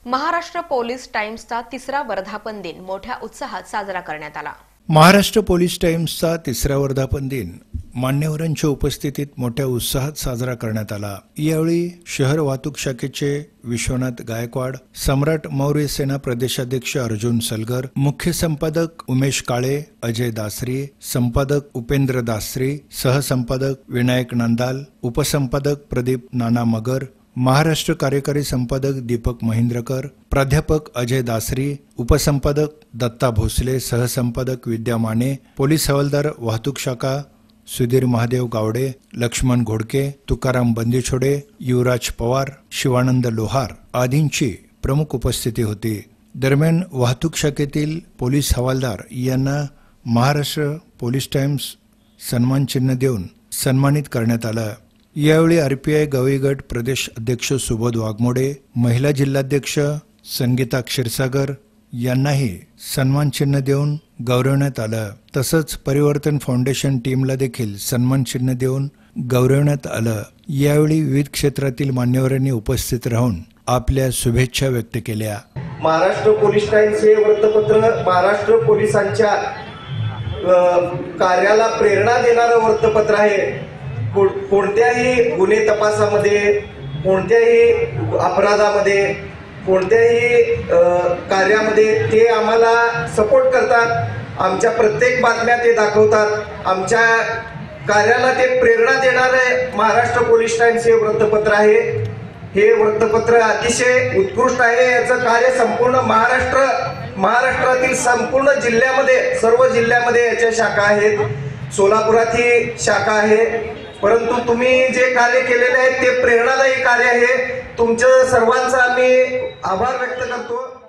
Maharashtra police टाइम्सचा तिसरा वर्धापन दिन मोठ्या उत्साहात साजरा करण्यात आला। महाराष्ट्र पोलीस टाइम्सचा तिसरा वर्धापन दिन मान्यवरांच्या उपस्थितीत मोठ्या उत्साहात साजरा करण्यात आला। यावेळी शहर वाहतूक शाखेचे विश्वनाथ गायकवाड, सम्राट मौर्य सेना प्रदेशाध्यक्ष अर्जुन सलगर, मुख्य संपादक उमेश काळे, अजय दासरी, संपादक उपेंद्र दासरी, सहसंपादक विनायक नंदाल, उपसंपादक प्रदीप नाना मगर, महाराष्ट्र कार्यकारी संपादक दीपक महेंद्रकर, प्राध्यापक अजय दासरी, उपसंपादक दत्ता भोसले, सहसंपादक विद्या माने, पोलीस हवालदार वाहतूक शाखा सुधीर महादेव गावडे, लक्ष्मण घोडके, तुकाराम बंदीछोडे, युवराज पवार, शिवानंद लोहार आदींची प्रमुख उपस्थिती होती। दरम्यान वाहतूक शाखेतील पोलीस हवालदार यांना महाराष्ट्र पोलीस टाइम्स सन्मान चिन्ह देऊन सन्मानित करण्यात आलं। यावेळी आरपीआय गवई गट प्रदेश अध्यक्ष सुबोध वाघमोडे, महिला जिल्हाध्यक्ष संगीता क्षीरसागर यांनाही सन्मान चिन्ह देऊन गौरवण्यात आलं। तसंच परिवर्तन फाउंडेशन टीमला देखील सन्मान चिन्ह देऊन गौरवण्यात आलं। यावेळी विविध क्षेत्रातील मान्यवरांनी उपस्थित राहून आपल्या शुभेच्छा व्यक्त केल्या। महाराष्ट्र पोलीस टाइम्स हे वृत्तपत्र महाराष्ट्र पोलिसांच्या कार्याला प्रेरणा देणारं वृत्तपत्र आहे। कोणत्याही गुन्हे तपासामध्ये, कोणत्याही अपराधामध्ये, कोणत्याही कार्यामध्ये ते आम्हाला सपोर्ट करतात। आमच्या प्रत्येक बातम्या ते दाखवतात। आमच्या कार्याला ते प्रेरणा देणारे महाराष्ट्र पोलीस टाइम्स हे वृत्तपत्र आहे। हे वृत्तपत्र अतिशय उत्कृष्ट आहे। याचं कार्य संपूर्ण महाराष्ट्रातील संपूर्ण जिल्ह्यामध्ये, सर्व जिल्ह्यामध्ये याच्या शाखा आहेत। सोलापुरात ही शाखा आहे। परंतु तुम्ही जे कार्य केलेले आहे ते प्रेरणादायी कार्य आहे। तुमच्या सर्वांचा आम्ही आभार व्यक्त करतो।